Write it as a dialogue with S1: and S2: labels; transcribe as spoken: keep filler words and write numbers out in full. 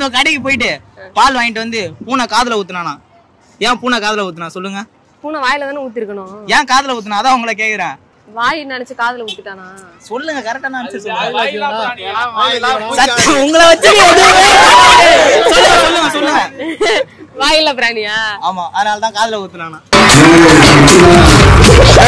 S1: இப்போ கடைக்கு போயிட்டு பால் வாங்கிட்டு வந்து பூனை காதுல ஊத்துனானா? ஏன் பூனை காதுல ஊத்துனா சொல்லுங்க? பூனை வாயில தானே ஊத்திருக்கணும். ஏன் காதுல ஊத்துனா? அதான் உங்களை கேக்குறேன். வாய் நினைச்சு காதுல ஊத்திட்டானா? சொல்லுங்க, கரெக்டான ஆன்சர் சொல்லுங்க. உங்களை வச்சு சொல்லுங்க சொல்லுங்க சொல்லுங்க. வாயில பிராணியா? ஆமா, அதனால தான் காதுல ஊத்துனானா.